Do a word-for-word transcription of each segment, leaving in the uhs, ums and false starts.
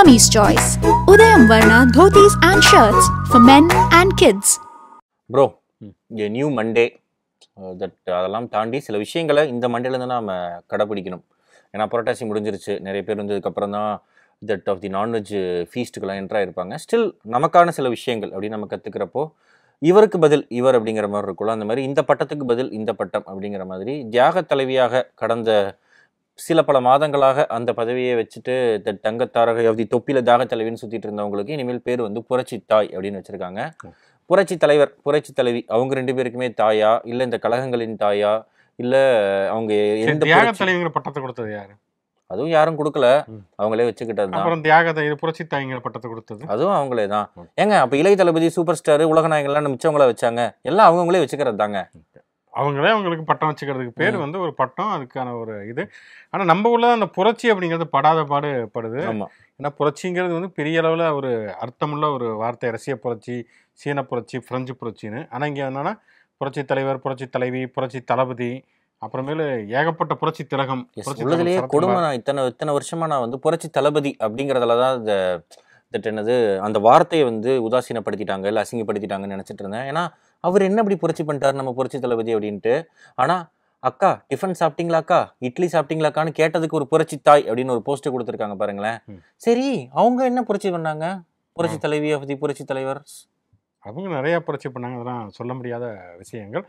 Mummy's Choice. Udayam Varna dhotis and shirts for men and kids. Bro, a new Monday. That அதெல்லாம் தாண்டி சில விஷயங்களை இந்த மண்டேலேருந்து நம்ம கடைப்பிடிக்கணும். ஏன்னா புரட்டாசி முடிஞ்சிருச்சு, நிறைய பேர் வந்து அதுக்கப்புறம் தான் தட் ஆஃப் தி நான்வெஜ் ஃபீஸ்ட்டுக்கெல்லாம் என்ட்ராக இருப்பாங்க. ஸ்டில் நமக்கான சில விஷயங்கள் அப்படின்னு நம்ம கற்றுக்கிறப்போ இவருக்கு பதில் இவர் அப்படிங்கிற மாதிரி இருக்குல்ல, அந்த மாதிரி இந்த பட்டத்துக்கு பதில் இந்த பட்டம் அப்படிங்கிற மாதிரி தியாக தலைவியாக கடந்த சில பல மாதங்களாக அந்த பதவியை வச்சுட்டு தங்கத்தாரக அப்படி தொப்பில தாக தலைவின்னு சுற்றிட்டு இருந்தவங்களுக்கு இனிமேல் பேர் வந்து புரட்சி தாய் அப்படின்னு வச்சுருக்காங்க. புரட்சி தலைவர் புரட்சி தலைவி அவங்க ரெண்டு பேருக்குமே தாயா, இல்லை இந்த கழகங்களின் தாயா, இல்லை அவங்க எந்த தியாக தலைவிங்கிற பட்டத்தை கொடுத்தது யாரு? அதுவும் யாரும் கொடுக்கல, அவங்களே வச்சுக்கிட்டது தான். அப்புறம் தியாக புரட்சி தாய்ங்கிற பட்டத்தை கொடுத்தது அதுவும் அவங்களே தான். ஏங்க அப்போ இளைய தளபதி சூப்பர் ஸ்டார் உலக நாயகங்கள்லாம் மிச்சவங்கள வச்சாங்க, எல்லாம் அவங்களே வச்சுக்கிறது தாங்க. அவங்களே அவங்களுக்கு பட்டம் வச்சுக்கிறதுக்கு பேர் வந்து ஒரு பட்டம், அதுக்கான ஒரு இது. ஆனால் நம்ம உள்ள அந்த புரட்சி அப்படிங்கிறது படாத பாடுபடுது. ஏன்னா புரட்சிங்கிறது வந்து பெரிய அளவில் ஒரு அர்த்தமுள்ள ஒரு வார்த்தை. ரஷ்ய புரட்சி, சீன புரட்சி, பிரெஞ்சு புரட்சின்னு. ஆனால் இங்கே என்னன்னா புரட்சி தலைவர், புரட்சி தலைவி, புரட்சி தளபதி, அப்புறமேலு ஏகப்பட்ட புரட்சி திலகம். உள்ளதுலேயே கொடுமை. நான் இத்தனை இத்தனை வருஷமா நான் வந்து புரட்சி தளபதி அப்படிங்கிறதுல தான் இந்த தட் என்னது அந்த வார்த்தையை வந்து உதாசீனப்படுத்திட்டாங்க, இல்லை அசிங்கப்படுத்திட்டாங்கன்னு நினச்சிட்டு இருந்தேன். ஏன்னா அவர் என்ன அப்படி புரட்சி பண்ணிட்டார் நம்ம புரட்சி தளபதி அப்படின்ட்டு. ஆனால் அக்கா டிஃபன் சாப்பிட்டீங்களாக்கா, இட்லி சாப்பிட்டீங்களாக்கான்னு கேட்டதுக்கு ஒரு புரட்சி தாய் அப்படின்னு ஒரு போஸ்ட் கொடுத்துருக்காங்க பாருங்களேன். சரி, அவங்க என்ன புரட்சி பண்ணாங்க? புரட்சி தலைவி ஆஃப் தி புரட்சி தலைவர் அவங்க நிறைய புரட்சி பண்ணாங்க, அதெல்லாம் சொல்ல முடியாத விஷயங்கள்.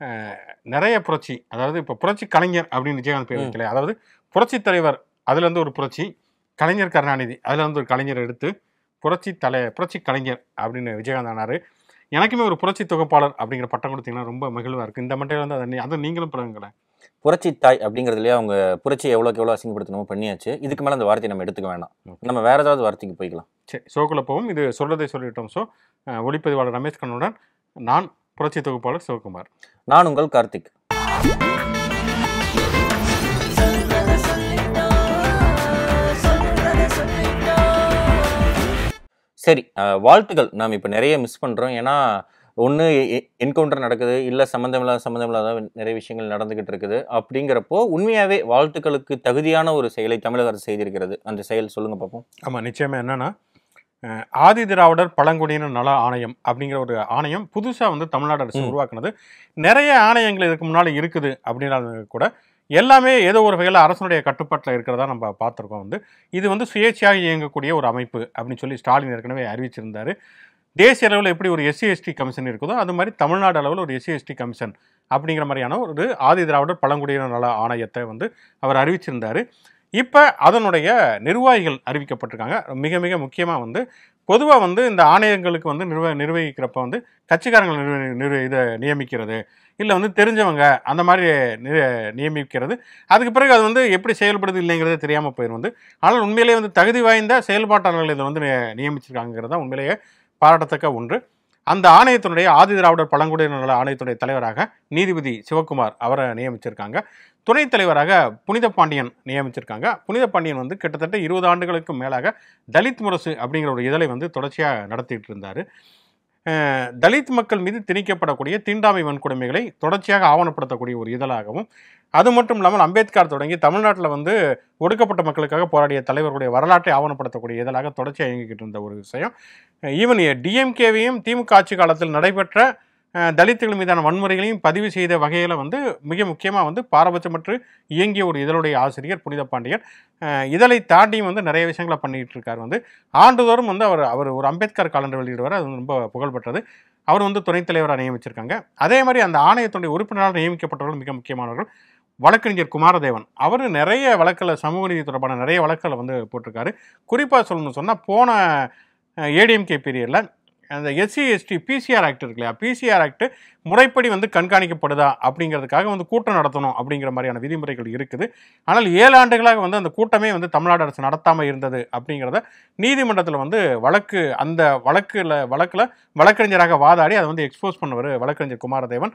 நிறைய புரட்சி, அதாவது இப்போ புரட்சி கலைஞர் அப்படின்னு விஜயகாந்த் பேர் வைக்கல. அதாவது புரட்சி தலைவர் அதுலேருந்து ஒரு புரட்சி, கலைஞர் கருணாநிதி அதில் வந்து ஒரு கலைஞர் எடுத்து புரட்சி தலை புரட்சி கலைஞர் அப்படின்னு விஜயகாந்த் ஆனார். எனக்குமே ஒரு புரட்சி தொகுப்பாளர் அப்படிங்கிற பட்டம் கொடுத்தீங்கன்னா ரொம்ப மகிழ்வாக இருக்குது. இந்த மட்டையில் வந்து அதை அதை நீங்களும் பழங்களேன். புரட்சி தாய் அப்படிங்கிறதுலேயே அவங்க புரட்சி எவ்வளோக்கு எவ்வளோ அசிங்கப்படுத்தணுமோ பண்ணியாச்சு. இதுக்கு மேலே அந்த வார்த்தையை நம்ம எடுத்துக்க வேண்டாம், நம்ம வேறு ஏதாவது வார்த்தைக்கு போய்க்கலாம். சரி, ஷோக்குள்ளே போவோம். இது சொல்றதை சொல்லிட்டோம். ஸோ ஒளிப்பதிவாளர் ரமேஷ் கண்ணுடன் நான் புரட்சி தொகுப்பாளர் சிவகுமார். நான் உங்கள் கார்த்திக். சரி, வாழ்த்துக்கள். நாம் இப்போ நிறைய மிஸ் பண்ணுறோம். ஏன்னா ஒன்று என்கவுண்டர் நடக்குது, இல்லை சம்மந்தம் இல்லாத சம்மந்தம் இல்லாத நிறைய விஷயங்கள் நடந்துக்கிட்டு இருக்குது. அப்படிங்கிறப்போ உண்மையாகவே வாழ்த்துக்களுக்கு தகுதியான ஒரு செயலை தமிழக அரசு செய்திருக்கிறது. அந்த செயல் சொல்லுங்கள் பார்ப்போம். ஆமாம், நிச்சயமாக. என்னென்னா ஆதி திராவிடர் பழங்குடியினர் நல ஆணையம் அப்படிங்கிற ஒரு ஆணையம் புதுசாக வந்து தமிழ்நாடு அரசு உருவாக்குனது. நிறைய ஆணையங்கள் இதுக்கு முன்னால் இருக்குது அப்படின்னாலும் கூட எல்லாமே ஏதோ ஒரு வகையில் அரசனுடைய கட்டுப்பாட்டில் இருக்கிறதா நம்ம பார்த்துருக்கோம். வந்து இது வந்து சுயேட்சையாக இயங்கக்கூடிய ஒரு அமைப்பு அப்படின்னு சொல்லி ஸ்டாலின் ஏற்கனவே அறிவிச்சிருந்தார். தேசிய அளவில் எப்படி ஒரு எஸ்சி எஸ்டி கமிஷன் இருக்குதோ அது மாதிரி தமிழ்நாடு அளவில் ஒரு எஸ்சி எஸ்டி கமிஷன் அப்படிங்கிற மாதிரியான ஒரு ஆதி திராவிடர் பழங்குடியினர் நல ஆணையத்தை வந்து அவர் அறிவிச்சிருந்தார். இப்போ அதனுடைய நிர்வாகிகள் அறிவிக்கப்பட்டிருக்காங்க. மிக மிக முக்கியமாக வந்து பொதுவாக வந்து இந்த ஆணையங்களுக்கு வந்து நிர்வ நிர்வகிக்கிறப்ப வந்து கட்சிக்காரங்களை நிர்வ நிர்வ இதை நியமிக்கிறது, இல்லை வந்து தெரிஞ்சவங்க அந்த மாதிரி நியமிக்கிறது. அதுக்கு பிறகு அது வந்து எப்படி செயல்படுது இல்லைங்கிறதே தெரியாமல் போயிடும் வந்து. ஆனால் உண்மையிலேயே வந்து தகுதி வாய்ந்த செயல்பாட்டாளர்கள் இதை வந்து நியமிச்சிருக்காங்கிறது தான் உண்மையிலேயே பாராட்டத்தக்க ஒன்று. அந்த ஆணையத்தினுடைய ஆதி திராவிடர் பழங்குடியினர் நல ஆணையத்துடைய தலைவராக நீதிபதி சிவகுமார் அவரை நியமிச்சிருக்காங்க. துணைத் தலைவராக புனித பாண்டியன் நியமிச்சிருக்காங்க. புனித பாண்டியன் வந்து கிட்டத்தட்ட இருபது ஆண்டுகளுக்கு மேலாக தலித் முரசு அப்படிங்கிற ஒரு இதழை வந்து தொடர்ச்சியாக நடத்திட்டு இருந்தார். தலித் மக்கள் மீது திணிக்கப்படக்கூடிய தீண்டாமை வன்கொடுமைகளை தொடர்ச்சியாக ஆவணப்படுத்தக்கூடிய ஒரு இதழாகவும், அது மட்டும் இல்லாமல் அம்பேத்கர் தொடங்கி தமிழ்நாட்டில் வந்து ஒடுக்கப்பட்ட மக்களுக்காக போராடிய தலைவர்களுடைய வரலாற்றை ஆவணப்படுத்தக்கூடிய இதழாக தொடர்ச்சியாக இயங்கிக்கிட்டு இருந்த ஒரு விஷயம். ஈவன் டிஎம்கேவையும் திமுக ஆட்சி காலத்தில் நடைபெற்ற தலித்துகள் மீதான வன்முறைகளையும் பதிவு செய்த வகையில் வந்து மிக முக்கியமாக வந்து பாரபட்சமற்று இயங்கிய ஒரு இதழுடைய ஆசிரியர் புனித பாண்டியன். இதழை தாண்டியும் வந்து நிறைய விஷயங்களை பண்ணிகிட்டு இருக்கார். வந்து ஆண்டுதோறும் வந்து அவர் அவர் ஒரு அம்பேத்கர் காலண்டர் வெளியிடுவார். அது வந்து ரொம்ப புகழ்பெற்றது. அவர் வந்து துணைத் தலைவராக நியமிச்சிருக்காங்க. அதே மாதிரி அந்த ஆணையத்துடைய உறுப்பினராக நியமிக்கப்பட்டவர்கள் மிக முக்கியமானவர்கள் வழக்கறிஞர் குமாரதேவன். அவர் நிறைய வழக்கில் சமூக நீதி தொடர்பான நிறைய வழக்கில் வந்து போட்டிருக்காரு. குறிப்பாக சொல்லணும்னு சொன்னால் போன ஏடிஎம்கே பீரியடில் அந்த எஸ்சி எஸ்டி பிசிஆர் ஆக்ட் இருக்கு இல்லையா, பிசிஆர் ஆக்ட் முறைப்படி வந்து கண்காணிக்கப்படுதா அப்படிங்கிறதுக்காக வந்து கூட்டம் நடத்தணும் அப்படிங்கிற மாதிரியான விதிமுறைகள் இருக்குது. ஆனால் ஏழு ஆண்டுகளாக வந்து அந்த கூட்டமே வந்து தமிழ்நாடு அரசு நடத்தாமல் இருந்தது அப்படிங்கிறத நீதிமன்றத்தில் வந்து வழக்கு அந்த வழக்கில் வழக்கில் வழக்கறிஞராக வாதாடி அதை வந்து எக்ஸ்போஸ் பண்ணவர் வழக்கறிஞர் குமாரதேவன்.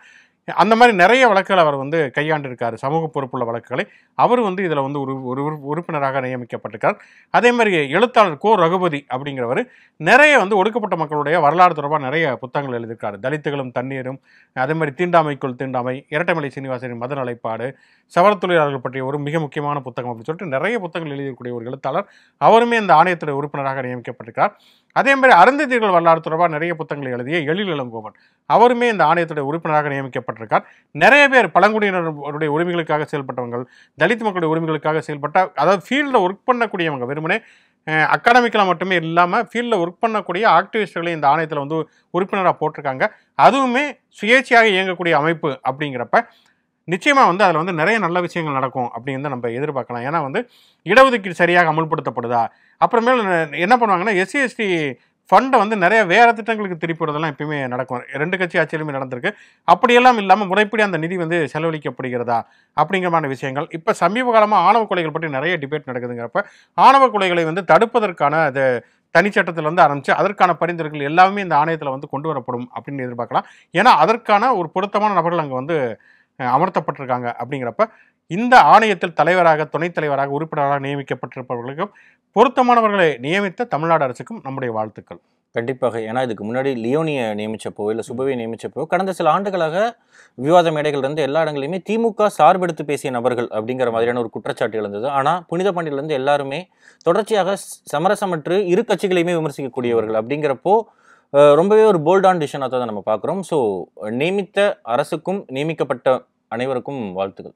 அந்த மாதிரி நிறைய வழக்குகள் அவர் வந்து கையாண்டிருக்காரு, சமூக பொறுப்புள்ள வழக்குகளை. அவர் வந்து இதில் வந்து ஒரு ஒரு உறுப்பினராக நியமிக்கப்பட்டிருக்கார். அதே மாதிரி எழுத்தாளர் கோ ரகுபதி அப்படிங்கிறவர் நிறைய வந்து ஒடுக்கப்பட்ட மக்களுடைய வரலாறு தொடர்பாக நிறைய புத்தகங்கள் எழுதியிருக்காரு. தலித்துகளும் தண்ணீரும், அதே மாதிரி தீண்டாமைக்குள் தீண்டாமை, இரட்டைமலை சீனிவாசனின் மத நிலைப்பாடு, சவரத்தொழிலாளர்கள் பற்றிய ஒரு மிக முக்கியமான புத்தகம் அப்படின்னு சொல்லிட்டு நிறைய புத்தகங்கள் எழுதக்கூடிய ஒரு எழுத்தாளர். அவருமே இந்த ஆணையத்துடைய உறுப்பினராக நியமிக்கப்பட்டிருக்கார். அதே மாதிரி அருந்ததியர்கள் வரலாறு தொடர்பாக நிறைய புத்தகங்களை எழுதிய எழில் இளங்கோவன் அவருமே இந்த ஆணையத்துடைய உறுப்பினராக நியமிக்கப்பட்டிருக்கார். நிறைய பேர் பழங்குடியினருடைய உரிமைகளுக்காக செயல்பட்டவங்க, தலித் மக்களுடைய உரிமைகளுக்காக செயல்பட்ட, அதாவது ஃபீல்டில் ஒர்க் பண்ணக்கூடியவங்க, வெறுமனே அகாடமிக்கலாக மட்டுமே இல்லாமல் ஃபீல்டில் ஒர்க் பண்ணக்கூடிய ஆக்டிவிஸ்டுகளை இந்த ஆணையத்தில் வந்து உறுப்பினராக போட்டிருக்காங்க. அதுவுமே சுயேட்சையாக இயங்கக்கூடிய அமைப்பு அப்படிங்கிறப்ப நிச்சயமாக வந்து அதில் வந்து நிறைய நல்ல விஷயங்கள் நடக்கும் அப்படின்னு நம்ம எதிர்பார்க்கலாம். ஏன்னா வந்து இடஒதுக்கீடு சரியாக அமல்படுத்தப்படுதா, அப்புறமேல் என்ன பண்ணுவாங்கன்னா எஸ்சி எஸ்டி ஃபண்டை வந்து நிறைய வேறு திட்டங்களுக்கு திருப்பிடுறதெல்லாம் எப்பயுமே நடக்கும். ரெண்டு கட்சி ஆட்சியிலுமே நடந்திருக்கு. அப்படியெல்லாம் இல்லாமல் முறைப்படி அந்த நிதி வந்து செலவழிக்கப்படுகிறதா அப்படிங்கிறமான விஷயங்கள். இப்போ சமீப காலமாக ஆணவ கொலைகள் பற்றி நிறைய டிபேட் நடக்குதுங்கிறப்ப ஆணவ கொலைகளை வந்து தடுப்பதற்கான அது தனிச்சட்டத்திலேருந்து ஆரம்பித்து அதற்கான பரிந்துரைகள் எல்லாமே இந்த ஆணையத்தில் வந்து கொண்டு வரப்படும் அப்படின்னு எதிர்பார்க்கலாம். ஏன்னா அதற்கான ஒரு பொருத்தமான நபர்கள் அங்கே வந்து அமர்த்தப்பட்டிருக்காங்க. அப்படிங்கிறப்ப இந்த ஆணையத்தில் தலைவராக, துணைத் தலைவராக, உறுப்பினராக நியமிக்கப்பட்டிருப்பவர்களுக்கும் பொருத்தமானவர்களை நியமித்த தமிழ்நாடு அரசுக்கும் நம்முடைய வாழ்த்துக்கள். கண்டிப்பாக. ஏன்னா இதுக்கு முன்னாடி லியோனியை நியமிச்சப்போ இல்லை சுபவியை நியமிச்சப்போ கடந்த சில ஆண்டுகளாக விவாத மேடைகள் இருந்து எல்லா இடங்களையுமே திமுக சார்பெடுத்து பேசிய நபர்கள் அப்படிங்கிற மாதிரியான ஒரு குற்றச்சாட்டு எழுந்தது. ஆனால் புனித பாண்டியிலிருந்து எல்லாருமே தொடர்ச்சியாக சமரசமற்று இரு கட்சிகளையுமே விமர்சிக்கக்கூடியவர்கள். அப்படிங்கிறப்போ ரொம்பவே ஒரு போல்டான டிசிஷனாக தான் நம்ம பார்க்குறோம். ஸோ நியமித்த அரசுக்கும் நியமிக்கப்பட்ட அனைவருக்கும் வாழ்த்துக்கள்.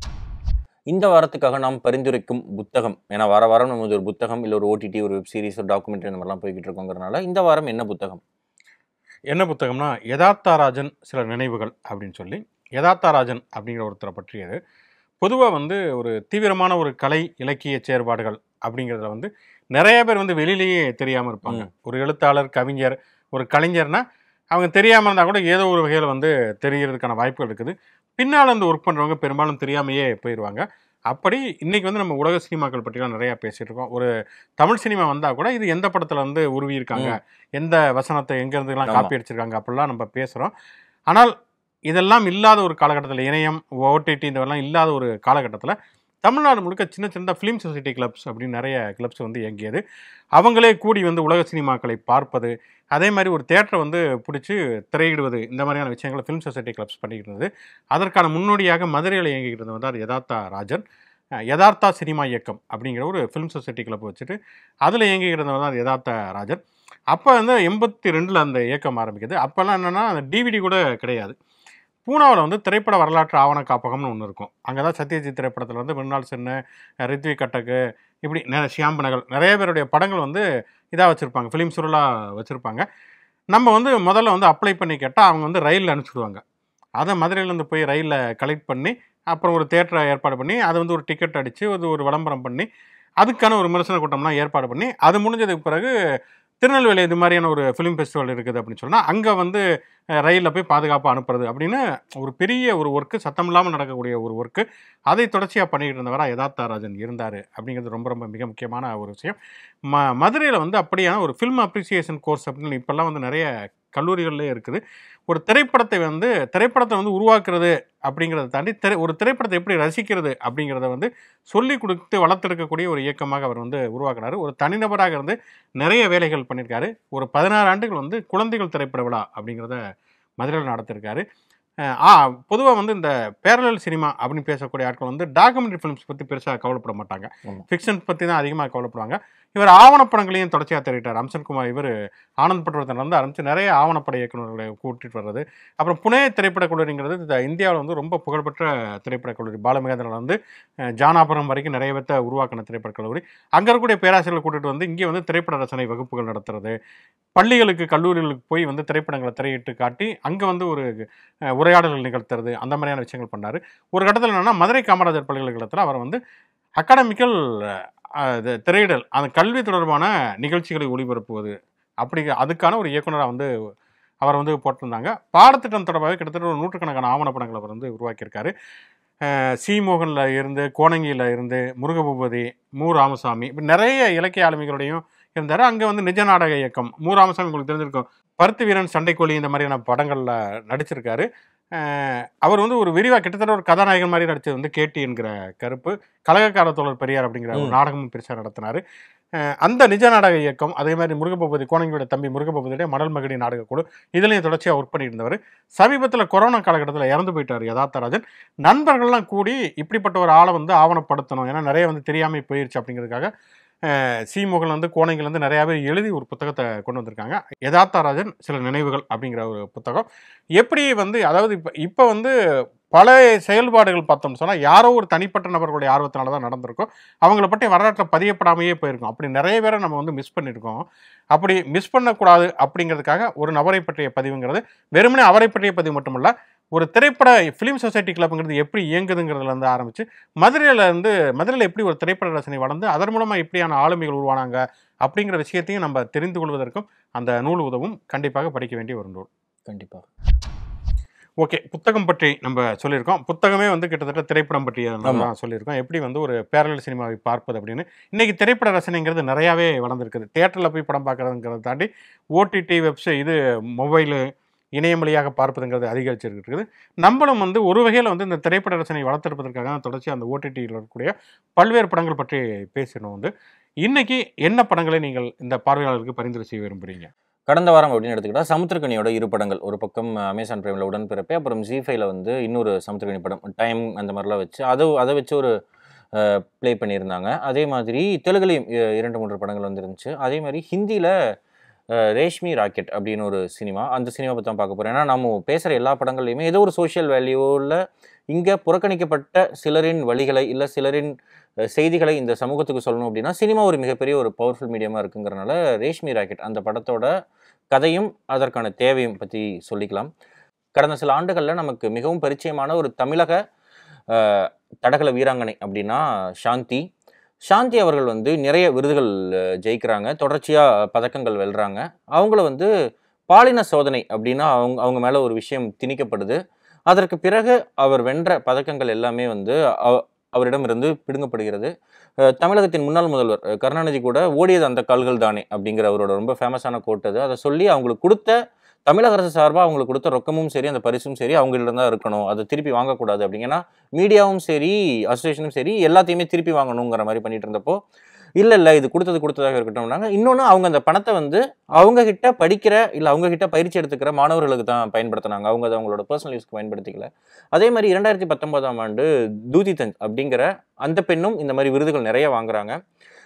இந்த வாரத்துக்காக நாம் பரிந்துரைக்கும் புத்தகம், ஏன்னா வார வாரம் நம்ம ஒரு புத்தகம் இல்லை ஒரு ஓடிடி, ஒரு வெப் சீரிஸ், ஒரு டாக்குமெண்ட்ரி இந்த மாதிரிலாம் போய்கிட்டு இருக்கோங்கிறனால இந்த வாரம் என்ன புத்தகம்? என்ன புத்தகம்னா யதார்த்தராஜன் சில நினைவுகள் அப்படின்னு சொல்லி, யதார்த்தராஜன் அப்படிங்கிற ஒருத்தரை பற்றியது. பொதுவாக வந்து ஒரு தீவிரமான ஒரு கலை இலக்கிய செயற்பாடுகள் அப்படிங்கிறத வந்து நிறைய பேர் வந்து வெளியிலேயே தெரியாமல் இருப்பாங்க. ஒரு எழுத்தாளர், கவிஞர், ஒரு கலைஞர்னா அவங்க தெரியாமல் இருந்தால் கூட ஏதோ ஒரு வகையில் வந்து தெரிகிறதுக்கான வாய்ப்புகள் இருக்குது. பின்னால் வந்து ஒர்க் பண்ணுறவங்க பெரும்பாலும் தெரியாமையே போயிடுவாங்க. அப்படி இன்றைக்கி வந்து நம்ம உலக சினிமாக்கள் பற்றிலாம் நிறையா பேசிகிட்டு இருக்கோம். ஒரு தமிழ் சினிமா வந்தால் கூட இது எந்த படத்தில் வந்து உருவியிருக்காங்க, எந்த வசனத்தை எங்கேருந்துலாம் காப்பி அடிச்சிருக்காங்க அப்படிலாம் நம்ம பேசுகிறோம். ஆனால் இதெல்லாம் இல்லாத ஒரு காலகட்டத்தில், இணையம், ஓடிடி இதெல்லாம் இல்லாத ஒரு காலகட்டத்தில் தமிழ்நாடு முழுக்க சின்ன சின்ன ஃபிலிம் சொசைட்டி கிளப்ஸ் அப்படின்னு நிறைய கிளப்ஸ் வந்து இயங்கியது. அவங்களே கூடி வந்து உலக சினிமாக்களை பார்ப்பது, அதே மாதிரி ஒரு தேட்டரை வந்து பிடிச்சி திரையிடுவது, இந்த மாதிரியான விஷயங்களை ஃபிலிம் சொசைட்டி கிளப்ஸ் பண்ணிக்கிட்டு இருந்தது. அதற்கான முன்னோடியாக மதுரையில் இயங்கிக்கிட்டு இருந்தது வந்து யதார்த்தா ராஜன். யதார்த்தா சினிமா இயக்கம் அப்படிங்கிற ஒரு ஃபிலிம் சொசைட்டி கிளப் வச்சுட்டு அதில் இயங்கிக்கிட்டு இருந்தவர் தான் யதார்த்தா ராஜன். அப்போ வந்து எண்பத்தி ரெண்டில் அந்த இயக்கம் ஆரம்பிக்குது. அப்போல்லாம் என்னென்னா அந்த டிவிடி கூட கிடையாது. பூனாவில் வந்து திரைப்பட வரலாற்று ஆவண காப்பகம்னு ஒன்று இருக்கும். அங்கே தான் சத்யஜித் திரைப்படத்தில் வந்து மிருனால் சென்னு, ரித்விக் கட்டக்கு, இப்படி ஷியாம்பனகள் நிறைய பேருடைய படங்கள் வந்து இதாக வச்சுருப்பாங்க, ஃபிலிம் சுருளாக வச்சுருப்பாங்க. நம்ம வந்து முதல்ல வந்து அப்ளை பண்ணி கேட்டால் அவங்க வந்து ரயிலில் அனுப்பிச்சுடுவாங்க. அதை மதுரையிலேருந்து போய் ரயிலில் கலெக்ட் பண்ணி அப்புறம் ஒரு தேட்டரை ஏற்பாடு பண்ணி அதை வந்து ஒரு டிக்கெட் அடித்து அது ஒரு விளம்பரம் பண்ணி அதுக்கான ஒரு விமர்சன கூட்டம்லாம் ஏற்பாடு பண்ணி அது முடிஞ்சதுக்கு பிறகு திருநெல்வேலி இது மாதிரியான ஒரு ஃபிலிம் ஃபெஸ்டிவல் இருக்குது அப்படின்னு சொன்னால் அங்கே வந்து ரயிலில் போய் பாதுகாப்பாக அனுப்புறது அப்படின்னு ஒரு பெரிய ஒரு ஒர்க்கு, சத்தம் இல்லாமல் நடக்கக்கூடிய ஒரு ஒர்க்கு, அதை தொடர்ச்சியாக பண்ணிக்கிட்டு இருந்தவராக யதார்த்தா ராஜன் இருந்தார். அப்படிங்கிறது ரொம்ப ரொம்ப மிக முக்கியமான ஒரு விஷயம். ம மதுரையில் வந்து அப்படியான ஒரு ஃபில்ம் அப்ரிசியேஷன் கோர்ஸ் அப்படின்னு இப்போல்லாம் வந்து நிறைய கல்லூரிகள்லேயே இருக்குது. ஒரு திரைப்படத்தை வந்து திரைப்படத்தை வந்து உருவாக்குறது அப்படிங்கிறத தாண்டி திரை ஒரு திரைப்படத்தை எப்படி ரசிக்கிறது அப்படிங்கிறத வந்து சொல்லி கொடுத்து வளர்த்தெடுக்கக்கூடிய ஒரு இயக்கமாக அவர் வந்து உருவாக்குனார். ஒரு தனிநபராக இருந்து நிறைய வேலைகள் பண்ணியிருக்காரு. ஒரு பதினாறு ஆண்டுகள் வந்து குழந்தைகள் திரைப்பட விழா அப்படிங்கிறத மதுரையில் நடத்திருக்காரு. ஆ பொதுவாக வந்து இந்த பேரலல் சினிமா அப்படின்னு பேசக்கூடிய ஆட்கள் வந்து டாக்குமெண்ட்ரி ஃபிலிம்ஸ் பற்றி பெருசாக கவலைப்பட மாட்டாங்க, ஃபிக்ஷன்ஸ் பற்றி தான் அதிகமாக கவலைப்படுவாங்க. இவர் ஆவணப்படங்களையும் தொடர்ச்சியாக தெரிவிட்டார். அம்சன்குமார் இவர் ஆனந்த் பட்வர்த்தன் வந்து ஆரம்பித்து நிறைய ஆவணப்பட இயக்குநர்களை கூட்டிகிட்டு வர்றது. அப்புறம் புனே திரைப்படக் கல்லூரிங்கிறது இந்த இந்தியாவில் வந்து ரொம்ப புகழ்பெற்ற திரைப்படக் கல்லூரி. பாலமகேந்திரன் வந்து ஜானாபுரம் வரைக்கும் நிறைய பேர்த்த உருவாக்கின திரைப்படக் கல்லூரி. அங்கே இருக்கக்கூடிய பேராசிரியர்களை கூட்டிகிட்டு வந்து இங்கே வந்து திரைப்பட ரசனை வகுப்புகள் நடத்துறது, பள்ளிகளுக்கு கல்லூரிகளுக்கு போய் வந்து திரைப்படங்களை திரையிட்டு காட்டி அங்கே வந்து ஒரு உரையாடல்கள் நிகழ்த்துறது, அந்த மாதிரியான விஷயங்கள் பண்ணார். ஒரு கட்டத்தில் என்னென்னா மதுரை காமராஜர் பல்கலைக்கழகத்தில் அவர் வந்து அகாடமிக்கல் திரையிடல், அந்த கல்வி தொடர்பான நிகழ்ச்சிகளை ஒளிபரப்புவது அப்படி அதுக்கான ஒரு இயக்குனராக வந்து அவர் வந்து போட்டிருந்தாங்க. பாடத்திட்டம் தொடர்பாக கிட்டத்தட்ட ஒரு நூற்றுக்கணக்கான ஆவணப்படங்கள் அவர் வந்து உருவாக்கியிருக்காரு. சீமோகனில் இருந்து, கோணங்கியில் இருந்து, முருகபூபதி, மு ராமசாமி, இப்படி நிறைய இலக்கிய ஆளுமைகளோடையும் இருந்தார். அங்கே வந்து நிஜ நாடக இயக்கம், மு ராமசாமி உங்களுக்கு தெரிஞ்சிருக்கும், பருத்தி வீரன், சண்டைக்கோழி இந்த மாதிரியான படங்களில் நடிச்சிருக்காரு. அவர் வந்து ஒரு விரிவாக கிட்டத்தட்ட ஒரு கதாநாயகன் மாதிரி நடிச்சது வந்து கேட்டி என்கிற கருப்பு, கலகக்கார தோழர் பெரியார் அப்படிங்கிற ஒரு நாடகமும் பெருசாக நடத்தினார். அந்த நிஜ நாடக இயக்கம், அதே மாதிரி முருகபூபதி கோணங்கியோட தம்பி முருகபூபதியுடைய மடல் மகடி நாடகக்குழு, இதுலையும் தொடர்ச்சியாக ஒர்க் பண்ணிட்டு இருந்தவர். சமீபத்தில் கொரோனா காலகட்டத்தில் இறந்து போயிட்டார் யதார்த்தராஜன். நண்பர்கள்லாம் கூடி இப்படிப்பட்ட ஒரு ஆளை வந்து ஆவணப்படுத்தணும், ஏன்னா நிறைய வந்து தெரியாமல் போயிடுச்சு அப்படிங்கிறதுக்காக சீமுகல் வந்து கோணைகள் வந்து நிறையாவே எழுதி ஒரு புத்தகத்தை கொண்டு வந்திருக்காங்க. யதார்த்தராஜன் சில நினைவுகள் அப்படிங்கிற ஒரு புத்தகம். எப்படி வந்து அதாவது இப்போ இப்போ வந்து பல செயல்பாடுகள் பார்த்தோம்னு சொன்னால் யாரோ ஒரு தனிப்பட்ட நபர்களுடைய ஆர்வத்தினால தான் நடந்திருக்கும், அவங்கள பற்றி வரலாற்றில் பதியப்படாமையே போயிருக்கும். அப்படி நிறைய பேரை நம்ம வந்து மிஸ் பண்ணியிருக்கோம். அப்படி மிஸ் பண்ணக்கூடாது அப்படிங்கிறதுக்காக ஒரு நபரை பற்றிய பதிவுங்கிறது வெறுமனே அவரை பற்றிய பதிவு மட்டுமல்ல, ஒரு திரைப்பட ஃபிலிம் சொசைட்டி கிளப்புங்கிறது எப்படி இயங்குதுங்கிறதுலேருந்து ஆரம்பித்து மதுரையில் இருந்து மதுரையில் எப்படி ஒரு திரைப்பட ரசனை வளர்ந்து அதன் மூலமாக எப்படியான ஆளுமைகள் உருவானாங்க அப்படிங்கிற விஷயத்தையும் நம்ம தெரிந்து கொள்வதற்கும் அந்த நூல் உதவும். கண்டிப்பாக படிக்க வேண்டிய ஒரு நூல். கண்டிப்பாக. ஓகே, புத்தகம் பற்றி நம்ம சொல்லியிருக்கோம். புத்தகமே வந்து கிட்டத்தட்ட திரைப்படம் பற்றி தான் சொல்லியிருக்கோம், எப்படி வந்து ஒரு பேரலல் சினிமாவை பார்ப்பது அப்படின்னு. இன்றைக்கி திரைப்பட ரசனைங்கிறது நிறையாவே வளர்ந்துருக்குது. தியேட்டரில் போய் படம் பார்க்குறதுங்கிறத தாண்டி ஓடிடி வெப்சைட் இது மொபைலு இணையம் வழியாக பார்ப்பதுங்கிறது அதிகரிச்சிருக்குது. நம்மளும் வந்து ஒரு வகையில் வந்து இந்த திரைப்பட ரசனை வளர்த்தெடுப்பதற்காக தொடர்ச்சி அந்த ஓடிடியில் இருக்கக்கூடிய பல்வேறு படங்கள் பற்றி பேசணும். வந்து இன்னைக்கு என்ன படங்களை நீங்கள் இந்த பார்வையாளருக்கு பரிந்துரை செய்ய விரும்புகிறீங்க? கடந்த வாரம் அப்படின்னு எடுத்துக்கிட்டால் சமுத்திரக்கனியோட இரு படங்கள், ஒரு பக்கம் அமேசான் பிரைமில் உடன்பிறப்பே, அப்புறம் ஜி ஃபைவ்ல வந்து இன்னொரு சமுத்திரக்கனி படம் டைம் அந்த மாதிரிலாம் வச்சு அதை அதை வச்சு ஒரு ப்ளே பண்ணியிருந்தாங்க. அதே மாதிரி தெலுங்குலையும் இரண்டு மூன்று படங்கள் வந்துருந்துச்சு. அதே மாதிரி ஹிந்தியில் ரேஷ்மி ராக்கெட் அப்படின்னு ஒரு சினிமா, அந்த சினிமா பற்றி தான் பார்க்க போகிறேன். ஏன்னா நம்ம பேசுகிற எல்லா படங்கள்லையுமே ஏதோ ஒரு சோஷியல் வேல்யூவில் இங்கே புறக்கணிக்கப்பட்ட சிலரின் வழிகளை இல்லை சிலரின் செய்திகளை இந்த சமூகத்துக்கு சொல்லணும் அப்படின்னா சினிமா ஒரு மிகப்பெரிய ஒரு பவர்ஃபுல் மீடியமாக இருக்குங்கிறனால ரேஷ்மி ராக்கெட் அந்த படத்தோட கதையும் அதற்கான தேவையும் பற்றி சொல்லிக்கலாம். கடந்த சில ஆண்டுகளில் நமக்கு மிகவும் பரிச்சயமான ஒரு தமிழக தடகள வீராங்கனை அப்படின்னா சாந்தி. சாந்தி அவர்கள் வந்து நிறைய விருதுகள் ஜெயிக்கிறாங்க, தொடர்ச்சியாக பதக்கங்கள் வெல்றாங்க. அவங்கள வந்து பாலின சோதனை அப்படின்னா அவங்க அவங்க மேலே ஒரு விஷயம் திணிக்கப்படுது. அதற்கு பிறகு அவர் வென்ற பதக்கங்கள் எல்லாமே வந்து அவரிடமிருந்து பிடுங்கப்படுகிறது. தமிழகத்தின் முன்னாள் முதல்வர் கருணாநிதி கூட ஓடியது அந்த கால்கள் தானே அப்படிங்கிற அவரோட ரொம்ப ஃபேமஸான கோட் அது. அதை சொல்லி அவங்களுக்கு கொடுத்த தமிழக அரசு சார்பாக அவங்களுக்கு கொடுத்த ரொக்கமும் சரி அந்த பரிசும் சரி அவங்களிடம் தான் இருக்கணும், அதை திருப்பி வாங்கக்கூடாது அப்படிங்கன்னா மீடியாவும் சரி அசோசியேஷனும் சரி எல்லாத்தையுமே திருப்பி வாங்கணுங்கிற மாதிரி பண்ணிட்டு இருந்தப்போ இல்லை இல்லை இது கொடுத்தது கொடுத்ததாக இருக்கட்டும்னாங்க. இன்னொன்று அவங்க அந்த பணத்தை வந்து அவங்கக்கிட்ட படிக்கிற இல்லை அவங்கக்கிட்ட பயிற்சி எடுத்துக்கிற மாணவர்களுக்கு தான் பயன்படுத்தினாங்க, அவங்க அதை அவங்களோட பர்சனல் யூஸ்க்கு பயன்படுத்திக்கல. அதே மாதிரி இரண்டாயிரத்தி பத்தொன்பதாம் ஆண்டு தூதிதஞ்ச் அப்படிங்கிற அந்த பெண்ணும் இந்த மாதிரி விருதுகள் நிறைய வாங்குறாங்க.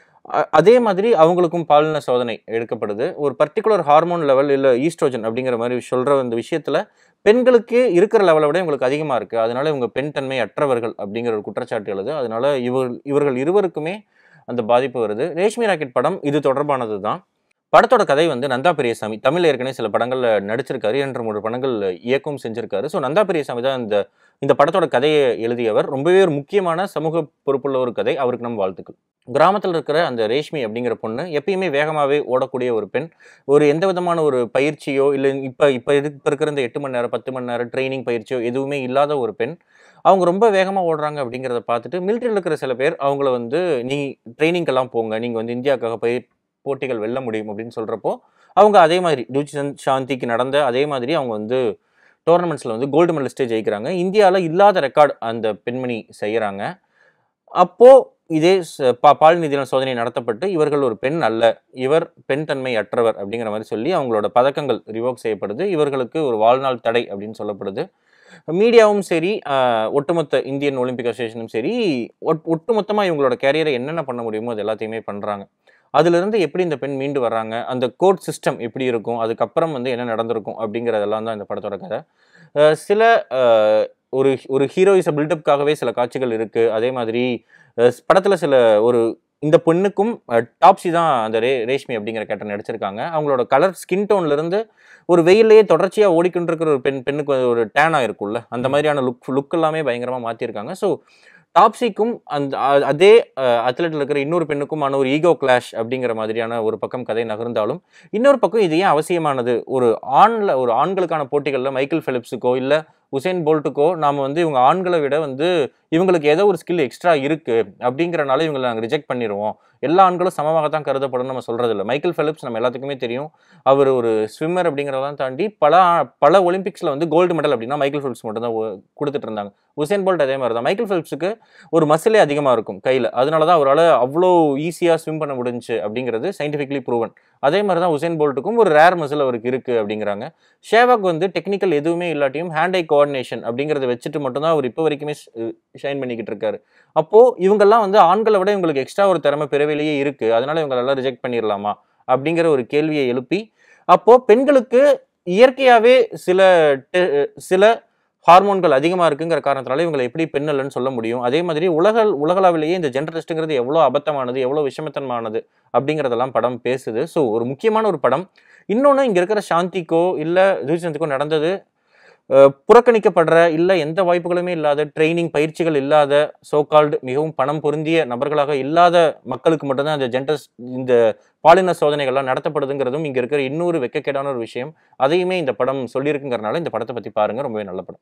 அதே மாதிரி அவங்களுக்கும் பாலின சோதனை எடுக்கப்படுது. ஒரு பர்டிகுலர் ஹார்மோன் லெவல் இல்லை ஈஸ்ட்ரோஜன் அப்படிங்கிற மாதிரி சொல்கிற இந்த விஷயத்தில் பெண்களுக்கு இருக்கிற லெவலை விட இவங்களுக்கு அதிகமாக இருக்குது, அதனால இவங்க பெண் தன்மை அற்றவர்கள் அப்படிங்கிற ஒரு குற்றச்சாட்டு எழுது. அதனால இவர் இவர்கள் இருவருக்குமே அந்த பாதிப்பு வருது. ரேஷ்மி ராக்கெட் படம் இது தொடர்பானது தான். படத்தோட கதை வந்து நந்தா பெரியசாமி தமிழ் ஏற்கனவே சில படங்களில் நடிச்சிருக்காரு, இரண்டு மூன்று படங்கள் இயக்கம் செஞ்சிருக்காரு. ஸோ நந்தா பெரியசாமி தான் இந்த இந்த படத்தோட கதையை எழுதியவர். ரொம்பவே ஒரு முக்கியமான சமூக பொறுப்புள்ள ஒரு கதை, அவருக்கு நம்ம வாழ்த்துக்கள். கிராமத்தில் இருக்கிற அந்த ரேஷ்மி அப்படிங்கிற பொண்ணு எப்பயுமே வேகமாகவே ஓடக்கூடிய ஒரு பெண். ஒரு எந்த விதமான ஒரு பயிற்சியோ இல்லை இப்போ இப்போ இப்போ இருக்கிற இந்த எட்டு மணி நேரம் பத்து மணி நேரம் ட்ரைனிங் பயிற்சியோ எதுவுமே இல்லாத ஒரு பெண். அவங்க ரொம்ப வேகமாக ஓடுறாங்க அப்படிங்கிறத பார்த்துட்டு மிலிட்ரியில் இருக்கிற சில பேர் அவங்கள வந்து நீ ட்ரைனிங்கெல்லாம் போங்க, நீங்கள் வந்து இந்தியாவுக்காக போய் போட்டிகள் வெல்ல முடியும் அப்படின்னு சொல்கிறப்போ அவங்க அதே மாதிரி தூதிதஞ்ச் சாந்திக்கு நடந்த அதே மாதிரி அவங்க வந்து டோர்னமெண்ட்ஸில் வந்து கோல்டு மெடலிஸ்டே ஜெயிக்கிறாங்க. இந்தியாவில் இல்லாத ரெக்கார்டு அந்த பெண்மணி செய்கிறாங்க. அப்போது இதே பா பாலின சோதனை நடத்தப்பட்டு இவர்கள் ஒரு பெண் அல்ல, இவர் பெண் தன்மை அற்றவர் அப்படிங்கிற மாதிரி சொல்லி அவங்களோட பதக்கங்கள் ரிவோக் செய்யப்படுது. இவர்களுக்கு ஒரு வாழ்நாள் தடை அப்படின்னு சொல்லப்படுது. மீடியாவும் சரி ஒட்டுமொத்த இந்தியன் ஒலிம்பிக் அசோசியேஷனும் சரி ஒட் ஒட்டுமொத்தமாக இவங்களோட கேரியரை என்னென்ன பண்ண முடியுமோ அது எல்லாத்தையுமே பண்ணுறாங்க. அதுலேருந்து எப்படி இந்த பெண் மீண்டு வர்றாங்க, அந்த கோர்ட் சிஸ்டம் எப்படி இருக்கும், அதுக்கப்புறம் வந்து என்ன நடந்திருக்கும் அப்படிங்கிறதெல்லாம் தான் இந்த படத்தோட கதை. சில ஒரு ஒரு ஹீரோயிச பில்டப்காகவே சில காட்சிகள் இருக்குது. அதே மாதிரி படத்தில் சில ஒரு இந்த பெண்ணுக்கும் டாப்ஸி தான் அந்த ரே ரேஷ்மி அப்படிங்கிற கேரக்டர் நடிச்சிருக்காங்க. அவங்களோட கலர் ஸ்கின் டோன்லேருந்து ஒரு வெயிலேயே தொடர்ச்சியாக ஓடிக்கிட்டு இருக்கிற ஒரு பெண் பெண்ணுக்கு ஒரு டேனாக இருக்கும்ல, அந்த மாதிரியான லுக் லுக் எல்லாமே பயங்கரமாக மாற்றிருக்காங்க. ஸோ டாப்ஸிக்கும் அந்த அதே அத்லெட்டில் இருக்கிற இன்னொரு பெண்ணுக்குமான ஒரு ஈகோ கிளாஷ் அப்படிங்கிற மாதிரியான ஒரு பக்கம் கதை நகர்ந்தாலும் இன்னொரு பக்கம் இது ஏன் அவசியமானது, ஒரு ஆணில் ஒரு ஆண்களுக்கான போட்டிகளில் மைக்கேல் ஃபெலிப்ஸுக்கோ இல்லை உசேன் போல்ட்டுக்கோ நாம வந்து இவங்க ஆண்களை விட வந்து இவங்களுக்கு ஏதோ ஒரு ஸ்கில் எக்ஸ்ட்ரா இருக்கு அப்படிங்கிறனால இவங்களை நாங்கள் ரிஜெக்ட் பண்ணிடுவோம். எல்லா ஆண்களும் சமமாகத்தான் கருதப்படும் நம்ம சொல்றது இல்லை. மைக்கேல் ஃபெலிப்ஸ் நம்ம எல்லாத்துக்குமே தெரியும், அவர் ஒரு ஸ்விம்மர் அப்படிங்கிறதெல்லாம் தாண்டி பல பல ஒலிம்பிக்ஸ்ல வந்து கோல்டு மெடல் அப்படின்னா மைக்கேல் ஃபெலிப்ஸ் மட்டும் தான் கொடுத்துட்டு இருந்தாங்க. உசேன் போல்ட் அதே மாதிரி தான். மைக்கேல் ஃபெலிப்ஸுக்கு ஒரு மசிலே அதிகமாக இருக்கும் கையில், அதனால தான் அவரால் அவ்வளோ ஈஸியாக ஸ்விம் பண்ண முடிஞ்சு அப்படிங்கிறது சயின்டிஃபிக்லி ப்ரூவன். அதே மாதிரி தான் உசேன் போல்ட்டுக்கும் ஒரு ரேர் மசில் அவருக்கு இருக்கு அப்படிங்கிறாங்க. ஷேவாக் வந்து டெக்னிக்கல் எதுவுமே இல்லாட்டியும் ஹேண்ட் ஐ கோஆர்டினேஷன் அப்படிங்கிறத வச்சுட்டு மட்டும்தான் அவர் இப்போ வரைக்குமே ஷைன் பண்ணிக்கிட்டு இருக்காரு. அப்போ இவங்கெல்லாம் வந்து ஆண்களை விட இவங்களுக்கு எக்ஸ்ட்ரா ஒரு திறமை பிறவிலேயே இருக்கு, அதனால இவங்களெல்லாம் ரிஜெக்ட் பண்ணிடலாமா அப்படிங்கிற ஒரு கேள்வியை எழுப்பி, அப்போ பெண்களுக்கு இயற்கையாகவே சில சில ஹார்மோன்கள் அதிகமாக இருக்குங்கிற காரணத்தினால இவங்களை எப்படி பெண் இல்லைன்னு சொல்ல முடியும். அதே மாதிரி உலக உலகளவிலேயே இந்த ஜெண்டர் டெஸ்ட்டுங்கிறது எவ்வளோ அபத்தமானது, எவ்வளோ விஷமத்தனமானது அப்படிங்கிறதெல்லாம் படம் பேசுது. ஸோ ஒரு முக்கியமான ஒரு படம். இன்னொன்று, இங்கே இருக்கிற சாந்திக்கோ இல்லை ஜூஜந்துக்கோ நடந்தது புறக்கணிக்கப்படுற இல்லை எந்த வாய்ப்புகளுமே இல்லாத, ட்ரைனிங் பயிற்சிகள் இல்லாத, சோகால்டு மிகவும் பணம் பொருந்திய நபர்களாக இல்லாத மக்களுக்கு மட்டும்தான் அந்த ஜெண்டர் இந்த பாலின சோதனைகள்லாம் நடத்தப்படுதுங்கிறதும் இங்கே இருக்கிற இன்னொரு வெக்கக்கேடான ஒரு விஷயம். அதையுமே இந்த படம் சொல்லியிருக்குங்கிறனால இந்த படத்தை பற்றி பாருங்கள், ரொம்பவே நல்ல படம்.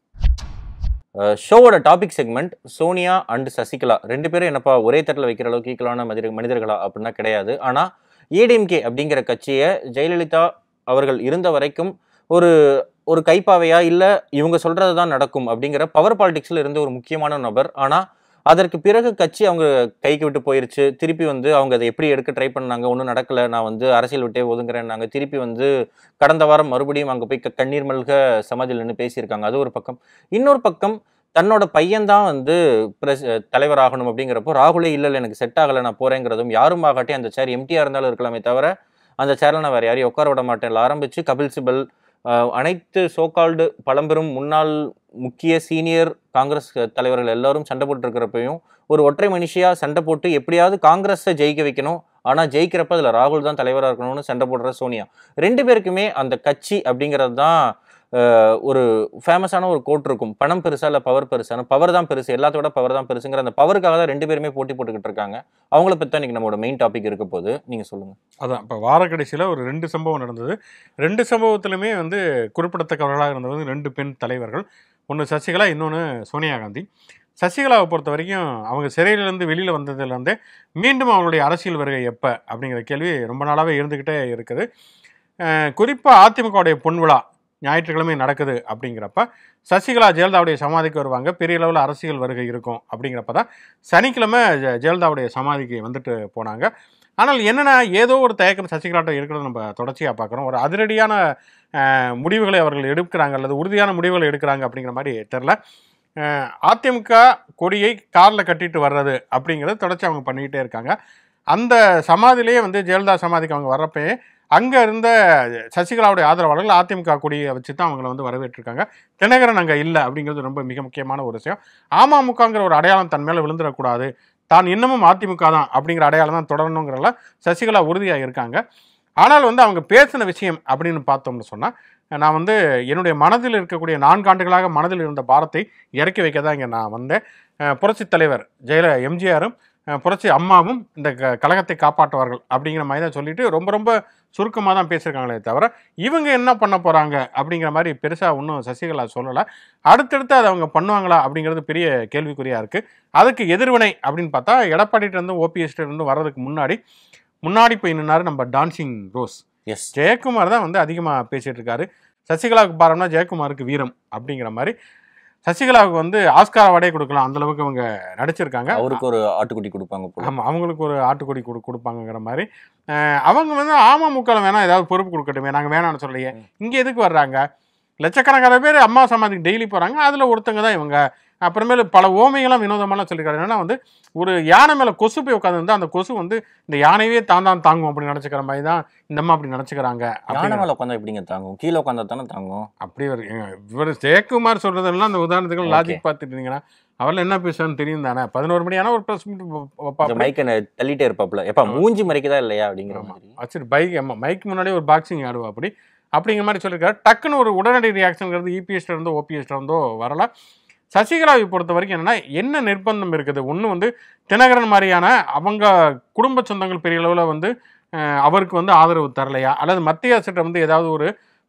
ஷோவோட topic segment Sonia and Sasikala ரெண்டு பேரும் என்னப்பா ஒரே தட்டில் வைக்கிற அளவுக்கு ஈக்குவலான மனித மனிதர்களா அப்படின்னா கிடையாது. ஆனால் ஏடிஎம்கே அப்படிங்கிற கட்சியை ஜெயலலிதா அவர்கள் இருந்த வரைக்கும் ஒரு ஒரு கைப்பாவையா இல்லை இவங்க சொல்றது தான் நடக்கும் அப்படிங்கிற பவர் பாலிடிக்ஸில் இருந்த ஒரு முக்கியமான நபர். ஆனால் அதற்கு பிறகு கட்சி அவங்க கைக்கு விட்டு போயிருச்சு. திருப்பி வந்து அவங்க அதை எப்படி எடுக்க ட்ரை பண்ணாங்க, ஒன்றும் நடக்கலை, நான் வந்து அரசியல் விட்டே ஒதுங்குறேன்னாங்க. திருப்பி வந்து கடந்த வாரம் மறுபடியும் அங்கே போய் கண்ணீர் மல்க சமாதியில் நின்று பேசியிருக்காங்க. அது ஒரு பக்கம். இன்னொரு பக்கம் தன்னோட பையன்தான் வந்து பிரஸ் தலைவராகணும் அப்படிங்கிறப்போ ராகுலே இல்லை இல்லை எனக்கு செட் ஆகலை நான் போகிறேங்கிறதும், யாரும் ஆகாட்டி அந்த சேர் எம்டியாக இருந்தாலும் இருக்கலாமே தவிர அந்த சேரில் நான் வேறு யாரையும் உட்கார விட மாட்டேன் ஆரம்பித்து கபில் சிபல் அனைத்து சோகால்டு பழம்பெரும் முன்னாள் முக்கிய சீனியர் காங்கிரஸ் தலைவர்கள் எல்லாரும் சண்டை போட்டு இருக்கிறப்பையும் ஒரு ஒற்றை மனுஷியாக சண்டை போட்டு எப்படியாவது காங்கிரஸை ஜெயிக்க வைக்கணும், ஆனால் ஜெயிக்கிறப்ப அதில் ராகுல் தான் தலைவராக இருக்கணும்னு சண்டை போடுற சோனியா. ரெண்டு பேருக்குமே அந்த கட்சி அப்படிங்கிறது தான் ஒரு ஃபேமஸான ஒரு கோட் இருக்கும், பணம் பெருசா இல்லை பவர் பெருசான, பவர் தான் பெருசு, எல்லாத்தோட பவர் தான் பெருசுங்கிற அந்த பவருக்காக தான் ரெண்டு பேருமே போட்டி போட்டுக்கிட்டு இருக்காங்க. அவங்கள பற்றி தான் இன்னைக்கு நம்மளோட மெயின் டாபிக் இருக்க போது. நீங்கள் சொல்லுங்கள். அதான் இப்போ வார கடைசியில் ஒரு ரெண்டு சம்பவம் நடந்தது. ரெண்டு சம்பவத்திலுமே வந்து குறிப்பிடத்தக்கவர்களாக இருந்தது ரெண்டு பெண் தலைவர்கள். ஒன்று சசிகலா, இன்னொன்று சோனியா காந்தி. சசிகலாவை பொறுத்த வரைக்கும் அவங்க சிறையிலேருந்து வெளியில் வந்ததுலேருந்தே மீண்டும் அவங்களுடைய அரசியல் வருகை எப்போ அப்படிங்கிற கேள்வி ரொம்ப நாளாகவே இருந்துக்கிட்டே இருக்குது. குறிப்பாக அதிமுகவுடைய பொன் விழா ஞாயிற்றுக்கிழமை நடக்குது அப்படிங்கிறப்ப சசிகலா ஜெயலலிதாவுடைய சமாதிக்கு வருவாங்க, பெரிய அளவில் அரசியல் வருகை இருக்கும். அப்படிங்கிறப்ப தான் சனிக்கிழமை ஜெயலலிதாவுடைய சமாதிக்கு வந்துட்டு போனாங்க. ஆனால் என்னென்னா ஏதோ ஒரு தயக்கம் சசிகலாட்ட இருக்கிறத நம்ம தொடர்ச்சியாக பார்க்குறோம். ஒரு அதிரடியான முடிவுகளை அவர்கள் எடுக்கிறாங்க அல்லது உறுதியான முடிவுகளை எடுக்கிறாங்க அப்படிங்கிற மாதிரி தெரில. அதிமுக கொடியை காரில் கட்டிட்டு வர்றது அப்படிங்கிறது தொடர்ச்சி அவங்க பண்ணிக்கிட்டே இருக்காங்க. அந்த சமாதியிலேயே வந்து ஜெயலலிதா சமாதிக்கு அவங்க வர்றப்பே அங்கே இருந்த சசிகலாவுடைய ஆதரவாளர்கள் அதிமுக கொடியை வச்சு தான் அவங்கள வந்து வரவேற்றிருக்காங்க. தினகரன் அங்கே இல்லை அப்படிங்கிறது ரொம்ப மிக முக்கியமான ஒரு விஷயம். அமமுகங்கிற ஒரு அடையாளம் தன் மேலே விழுந்துடக்கூடாது, தான் இன்னமும் அதிமுக தான் அப்படிங்கிற அடையாளம் தான் தொடரணுங்கிறல சசிகலா உறுதியாக இருக்காங்க. ஆனால் வந்து அவங்க பேசின விஷயம் அப்படின்னு பார்த்தோம்னு சொன்னால், நான் வந்து என்னுடைய மனதில் இருக்கக்கூடிய நான்காண்டுகளாக மனதில் இருந்த பாரத்தை இறக்கி வைக்க தான் இங்கே நான் வந்தேன். புரட்சித் தலைவர் ஜெயல எம்ஜிஆரும் புரட்சி அம்மாவும் இந்த க கழகத்தை காப்பாற்றுவார்கள் அப்படிங்கிற மாதிரி தான் சொல்லிட்டு ரொம்ப ரொம்ப சுருக்கமாக தான் பேசியிருக்காங்களே தவிர இவங்க என்ன பண்ண போகிறாங்க அப்படிங்கிற மாதிரி பெருசாக ஒன்றும் சசிகலா சொல்லலை. அடுத்தடுத்து அதை அவங்க பண்ணுவாங்களா அப்படிங்கிறது பெரிய கேள்விக்குறியாக இருக்குது. அதுக்கு எதிர்வினை அப்படின்னு பார்த்தா எடப்பாடியிலேருந்து ஓபிஎஸ்லேருந்து வர்றதுக்கு முன்னாடி முன்னாடி போய் நின்னார் நம்ம டான்சிங் ரோஸ். எஸ், ஜெயக்குமார் தான் வந்து அதிகமாக பேசிகிட்டு இருக்காரு. சசிகலாவுக்கு பாருன்னா ஜெயக்குமாருக்கு வீரம் அப்படிங்கிற மாதிரி. சசிகலாவுக்கு வந்து ஆஸ்கார் அவார்டே கொடுக்கலாம், அந்தளவுக்கு அவங்க நடிச்சிருக்காங்க. அவருக்கு ஒரு ஆட்டுக்குட்டி கொடுப்பாங்க. ஆமாம், அவங்களுக்கு ஒரு ஆட்டுக்குடி கொடு கொடுப்பாங்கிற மாதிரி. அவங்க வந்து அமமுக வேணா ஏதாவது பொறுப்பு கொடுக்கட்டுமே, நாங்கள் வேணான்னு சொல்லையே, இங்கே எதுக்கு வர்றாங்க? லட்சக்கணக்கான பேர் அம்மா சமாதிக்கு டெய்லி போகிறாங்க, அதில் ஒருத்தங்க தான் இவங்க. அப்புறமேலு பல ஓமைகள்லாம் வினோதமெல்லாம் சொல்லியிருக்காரு. என்னன்னா வந்து ஒரு யானை மேலே கொசு போய் உட்காந்து அந்த கொசு வந்து இந்த யானையே தான் தான் தாங்கும் அப்படின்னு நினச்சிக்கிற மாதிரி தான் இந்த அம்மா அப்படி நினச்சிக்கிறாங்க. யானை மேலே உட்காந்தா எப்படிங்க தாங்கும்? கீழே உட்காந்தா தானே தாங்கும். அப்படி ஒரு இவர் ஜெயக்குமார் சொல்கிறதெல்லாம் அந்த உதாரணத்துக்கு லாஜிக் பார்த்துட்டு இருந்தீங்கன்னா அவரில் என்ன பேசுவான்னு தெரியும் தானே. பதினோரு மணி ஆனால் ஒரு ப்ரெஸ் மீட் மைக்கை தள்ளிட்டே இருப்பாப்புல, எப்போ மூஞ்சி மறைக்குதா இல்லையா அப்படிங்கிற மாதிரி வச்சுட்டு பைக் அம்மா மைக் முன்னாடியே ஒரு பாக்ஸிங் ஆடுவா அப்படி அப்படிங்கிற மாதிரி சொல்லியிருக்காரு. டக்குன்னு ஒரு உடனடி ரியாக்ஷனுங்கிறது இபிஎஸ்ல இருந்தோ ஓபிஎஸ்ல இருந்தோ வரலாம். சசிகலாவை பொறுத்த வரைக்கும் என்னென்னா என்ன நிர்பந்தம் இருக்குது? ஒன்று வந்து தினகரன் மாதிரியான அவங்க குடும்ப சொந்தங்கள் பெரிய அளவில் வந்து அவருக்கு வந்து ஆதரவு தரலையா, அல்லது மத்திய அரசிட்ட வந்து ஏதாவது ஒரு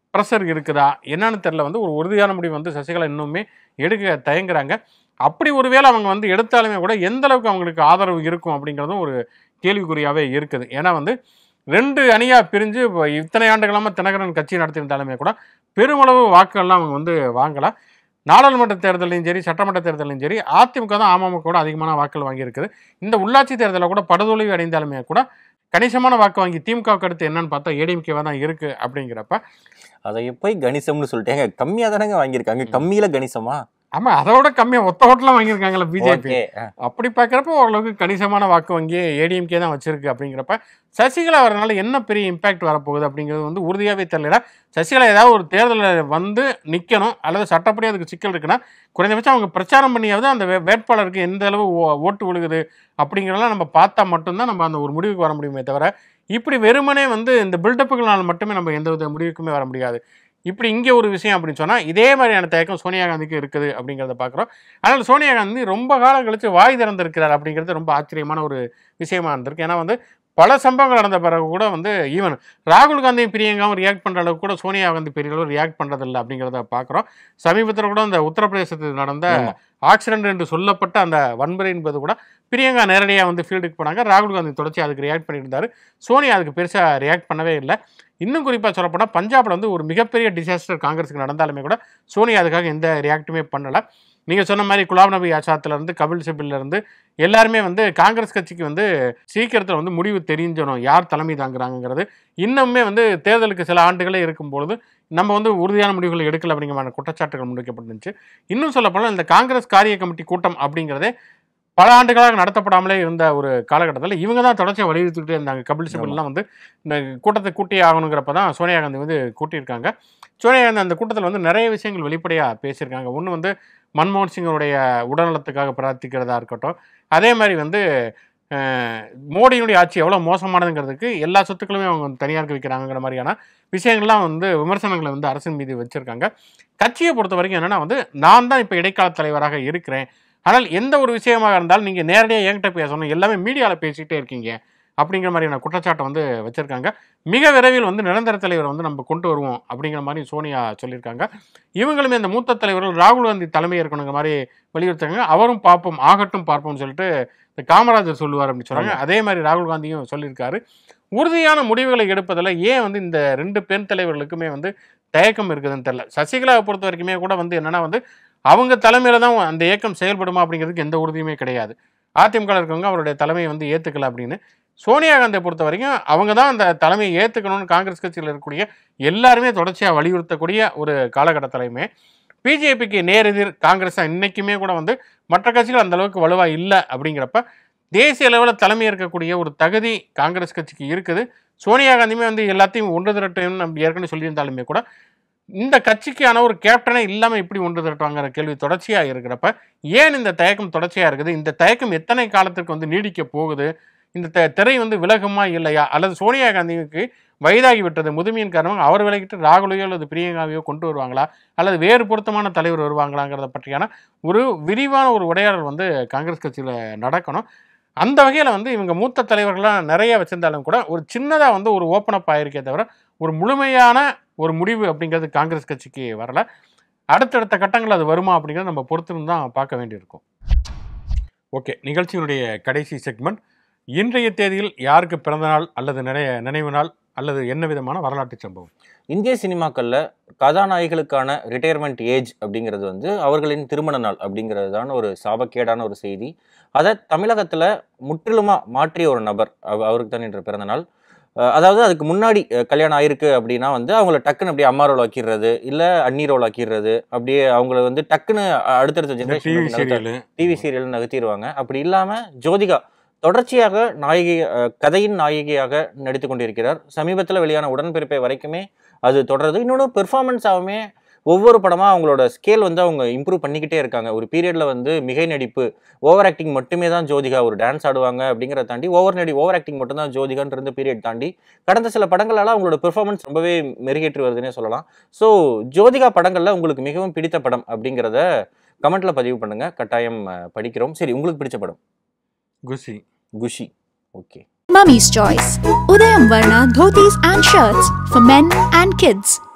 ப்ரெஷர் இருக்குதா என்னன்னு தெரியல. வந்து ஒரு உறுதியான முடிவு வந்து சசிகலா இன்னுமே எடுக்க தயங்குறாங்க. அப்படி ஒருவேளை அவங்க வந்து எடுத்தாலுமே கூட எந்த அளவுக்கு அவங்களுக்கு ஆதரவு இருக்கும் அப்படிங்கிறதும் ஒரு கேள்விக்குறியாகவே இருக்குது. ஏன்னா வந்து ரெண்டு அணியாக பிரிஞ்சு இப்போ இத்தனை ஆண்டுகளாக தினகரன் கட்சி நடத்தியிருந்தாலுமே கூட பெருமளவு வாக்குகள்லாம் அவங்க வந்து வாங்கலாம். நாடாளுமன்ற தேர்தலையும் சரி சட்டமன்ற தேர்தலையும் சரி அதிமுக தான் அமமுக கூட அதிகமான வாக்குகள் வாங்கியிருக்குது. இந்த உள்ளாட்சி தேர்தலில் கூட படுதோல்வி அடைந்தாலுமே கூட கணிசமான வாக்கு வாங்கி திமுகவுக்கு அடுத்து என்னன்னு பார்த்தா ஏடிஎம்கேவா தான் இருக்கு. அப்படிங்கிறப்ப அதை எப்போ கணிசம்னு சொல்லிட்டேங்க, கம்மியாக தானேங்க வாங்கியிருக்காங்க, கம்மியில் கணிசமா? ஆமா, அதோட கம்மியா ஒத்த ஓட்டெல்லாம் வாங்கியிருக்காங்களா பிஜேபி. அப்படி பார்க்குறப்ப ஓரளவுக்கு கணிசமான வாக்கு வங்கி ஏடிஎம்கே தான் வச்சிருக்கு. அப்படிங்கிறப்ப சசிகலா வரனால என்ன பெரிய இம்பாக்ட் வரப்போகுது அப்படிங்கிறது வந்து உறுதியாகவே தெரியல. சசிகலா ஏதாவது ஒரு தேர்தலில் வந்து நிற்கணும் அல்லது சட்டப்படி அதுக்கு சிக்கல் இருக்குன்னா குறைந்தபட்சம் அவங்க பிரச்சாரம் பண்ணியாவது அந்த வேட்பாளருக்கு எந்த அளவு ஓட்டு விழுகுது அப்படிங்கிறதெல்லாம் நம்ம பார்த்தா மட்டும்தான் நம்ம அந்த ஒரு முடிவுக்கு வர முடியுமே தவிர இப்படி வெறுமனே வந்து இந்த பில்டப்புகளால் மட்டுமே நம்ம எந்த வித முடிவுக்குமே வர முடியாது. இப்படி இங்கே ஒரு விஷயம் அப்படின்னு சொன்னால் இதே மாதிரியான தயக்கம் சோனியா காந்திக்கு இருக்குது அப்படிங்கிறத பார்க்குறோம். ஆனால் சோனியா காந்தி ரொம்ப காலம் கழித்து வாய் திறந்திருக்கிறார் அப்படிங்கிறது ரொம்ப ஆச்சரியமான ஒரு விஷயமா இருந்திருக்கு. ஏன்னா வந்து பல சம்பவங்கள் நடந்த பிறகு கூட வந்து ஈவன் ராகுல் காந்தியும் பிரியங்காவும் ரியாக்ட் பண்ணுற அளவுக்கு கூட சோனியா காந்தி பெரிய அளவு ரியாக்ட் பண்ணுறதில்லை அப்படிங்கிறத பார்க்குறோம். சமீபத்தில் கூட அந்த உத்தரப்பிரதேசத்தில் நடந்த ஆக்சிடென்ட் என்று சொல்லப்பட்ட அந்த வன்முறை என்பது கூட பிரியங்கா நேரடியாக வந்து ஃபீல்டுக்கு போனாங்க. ராகுல் காந்தி தொடர்ச்சி அதுக்கு ரியாக்ட் பண்ணியிருந்தார். சோனியா அதுக்கு பெருசாக ரியாக்ட் பண்ணவே இல்லை. இன்னும் குறிப்பாக சொல்லப்போனால் பஞ்சாபில் வந்து ஒரு மிகப்பெரிய டிசாஸ்டர் காங்கிரஸுக்கு நடந்தாலுமே கூட சோனியா அதுக்காக எந்த ரியாக்டுமே பண்ணலை. நீங்கள் சொன்ன மாதிரி குலாம் நபி ஆசாத்லேருந்து கபில் சிபில்லேருந்து எல்லாருமே வந்து காங்கிரஸ் கட்சிக்கு வந்து சீக்கிரத்தில் வந்து முடிவு தெரிஞ்சணும் யார் தலைமை தாங்குறாங்கிறது. இன்னுமே வந்து தேர்தலுக்கு சில ஆண்டுகளே இருக்கும்பொழுது நம்ம வந்து உறுதியான முடிவுகளை எடுக்கல அப்படிங்கிற குற்றச்சாட்டுகள் முன்வைக்கப்பட்டுருந்துச்சு. இன்னும் சொல்லப்போனால் இந்த காங்கிரஸ் காரிய கமிட்டி கூட்டம் அப்படிங்கிறதே பல ஆண்டுகளாக நடத்தப்படாமலே இருந்த ஒரு காலகட்டத்தில் இவங்க தான் தொடர்ச்சியாக வலியுறுத்திக்கிட்டே இருந்தாங்க. கபில் சிபில்லாம் வந்து இந்த கூட்டத்தை கூட்டியே ஆகணுங்கிறப்ப தான் சோனியா காந்தி வந்து கூட்டியிருக்காங்க. சோனியா காந்தி அந்த கூட்டத்தில் வந்து நிறைய விஷயங்கள் வெளிப்படையாக பேசியிருக்காங்க. ஒன்று வந்து மன்மோகன் சிங்கனுடைய உடல்நலத்துக்காக பிரார்த்திக்கிறதா இருக்கட்டும், அதே மாதிரி வந்து மோடியினுடைய ஆட்சி எவ்வளோ மோசமானதுங்கிறதுக்கு எல்லா சொத்துக்களுமே அவங்க வந்து தனியாருக்கு வைக்கிறாங்கிற மாதிரியான விஷயங்கள்லாம் வந்து விமர்சனங்களை வந்து அரசின் மீது வச்சுருக்காங்க. கட்சியை பொறுத்த வரைக்கும் என்னென்னா வந்து நான் தான் இப்போ இடைக்கால தலைவராக இருக்கிறேன், ஆனால் எந்த ஒரு விஷயமாக இருந்தாலும் நீங்கள் நேரடியாக என்கிட்ட பேசணும், எல்லாமே மீடியாவில் பேசிக்கிட்டே இருக்கீங்க அப்படிங்கிற மாதிரியான குற்றச்சாட்டை வந்து வச்சுருக்காங்க. மிக விரைவில் வந்து நிரந்தர தலைவரை வந்து நம்ம கொண்டு வருவோம் அப்படிங்கிற மாதிரி சோனியா சொல்லியிருக்காங்க. இவங்களுமே இந்த மூத்த தலைவர்கள் ராகுல் காந்தி தலைமை இருக்கணுங்கிற மாதிரி வலியுறுத்தாங்க. அவரும் பார்ப்போம் ஆகட்டும் பார்ப்போம்னு சொல்லிட்டு இந்த காமராஜர் சொல்லுவார் அப்படின்னு சொன்னாங்க. அதே மாதிரி ராகுல் காந்தியும் சொல்லியிருக்காரு. உறுதியான முடிவுகளை எடுப்பதில் ஏன் வந்து இந்த ரெண்டு பெண் தலைவர்களுக்குமே வந்து தயக்கம் இருக்குதுன்னு தெரியல. சசிகலாவை பொறுத்த வரைக்குமே கூட வந்து என்னென்னா வந்து அவங்க தலைமையில் தான் அந்த இயக்கம் செயல்படுமா அப்படிங்கிறதுக்கு எந்த உறுதியுமே கிடையாது. அதிமுக இருக்கவங்க அவருடைய தலைமையை வந்து ஏற்றுக்கல அப்படின்னு. சோனியா காந்தியை பொறுத்த வரைக்கும் அவங்க தான் அந்த தலைமையை ஏற்றுக்கணும்னு காங்கிரஸ் கட்சியில் இருக்கக்கூடிய எல்லாருமே தொடர்ச்சியாக வலியுறுத்தக்கூடிய ஒரு காலகட்ட தலைமை. பிஜேபிக்கு நேரெதிர் காங்கிரஸ் இன்றைக்குமே கூட வந்து மற்ற கட்சிகள் அந்த அளவுக்கு வலுவாக இல்லை. அப்படிங்கிறப்ப தேசிய அளவில் தலைமை இருக்கக்கூடிய ஒரு தகுதி காங்கிரஸ் கட்சிக்கு இருக்குது. சோனியா காந்தியுமே வந்து எல்லாத்தையும் ஒன்று திரட்டுன்னு நம்ம ஏற்கனவே சொல்லியிருந்தாலுமே கூட இந்த கட்சிக்கான ஒரு கேப்டனே இல்லாமல் இப்படி ஒன்று திரட்டுவாங்கிற கேள்வி தொடர்ச்சியாக இருக்கிறப்ப ஏன் இந்த தயக்கம் தொடர்ச்சியாக இருக்குது, இந்த தயக்கம் எத்தனை காலத்திற்கு வந்து நீடிக்க போகுது, இந்த த திரை வந்து விலகுமா இல்லையா, அல்லது சோனியா காந்திக்கு வயதாகி விட்டது முதுமையின் காரணமாக அவர் விலகிட்டு ராகுலையோ அல்லது பிரியங்காவையோ கொண்டு வருவாங்களா அல்லது வேறு பொருத்தமான தலைவர் வருவாங்களாங்கிறத பற்றியான ஒரு விரிவான ஒரு உரையாடல் வந்து காங்கிரஸ் கட்சியில் நடக்கணும். அந்த வகையில் வந்து இவங்க மூத்த தலைவர்களாக நிறைய வச்சிருந்தாலும் கூட ஒரு சின்னதாக வந்து ஒரு ஓப்பன் அப் ஆயிருக்கே தவிர ஒரு முழுமையான ஒரு முடிவு அப்படிங்கிறது காங்கிரஸ் கட்சிக்கு வரல. அடுத்தடுத்த கட்டங்கள் அது வருமா அப்படிங்கிறத நம்ம பொறுத்திருந்து தான் பார்க்க வேண்டியிருக்கும். ஓகே, நிகழ்ச்சியினுடைய கடைசி செக்மெண்ட் இன்றைய தேதியில் யாருக்கு பிறந்தநாள் அல்லது நினைய நினைவு நாள் அல்லது என்ன விதமான வரலாற்று சம்பவம். இந்திய சினிமாக்களில் கதாநாயகிகளுக்கான ரிட்டையர்மெண்ட் ஏஜ் அப்படிங்கிறது வந்து அவர்களின் திருமண நாள் அப்படிங்கிறது தான் ஒரு சாபக்கேடான ஒரு செய்தி. அதை தமிழகத்தில் முற்றிலுமாக மாற்றிய ஒரு நபர் அவருக்கு தான் இன்று பிறந்த நாள். அதாவது அதுக்கு முன்னாடி கல்யாணம் ஆயிருக்கு அப்படின்னா வந்து அவங்கள டக்குன்னு அப்படியே அம்மா ரோல் ஆக்கிடுறது இல்லை அன்னி ரோல் ஆக்கிடுறது, அப்படியே அவங்கள வந்து டக்குன்னு அடுத்தடுத்த ஜென்ரேஷன் டிவி சீரியல் நகர்த்திடுவாங்க. அப்படி இல்லாமல் ஜோதிகா தொடர்ச்சியாக நாயகி கதையின் நாயகியாக நடித்து கொண்டிருக்கிறார். சமீபத்தில் வெளியான உடன்பிறப்பை வரைக்குமே அது தொடருது. இன்னொன்று பெர்ஃபார்மன்ஸாகவுமே ஒவ்வொரு படமாக அவங்களோட ஸ்கேல் வந்து அவங்க இம்ப்ரூவ் பண்ணிக்கிட்டே இருக்காங்க. ஒரு பீரியடில் வந்து மிகை நடிப்பு ஓவர் ஆக்டிங் மட்டுமே தான் ஜோதிகா, ஒரு டான்ஸ் ஆடுவாங்க அப்படிங்கிறத தாண்டி ஓவர் நடி ஓவர் ஆக்டிங் மட்டும் தான் ஜோதிகான்ற இருந்த பீரியட் தாண்டி கடந்த சில படங்களால் அவங்களோட பெர்ஃபார்மன்ஸ் ரொம்பவே மெருகேற்றி வருதுன்னே சொல்லலாம். ஸோ ஜோதிகா படங்களில் உங்களுக்கு மிகவும் பிடித்த படம் அப்படிங்கிறத கமெண்ட்டில் பதிவு பண்ணுங்கள், கட்டாயம் படிக்கிறோம். சரி, உங்களுக்கு பிடிச்ச படம்? Kushi. Kushi, okay. Mummy's Choice. Udayam Varna dhotis and shirts for men and kids.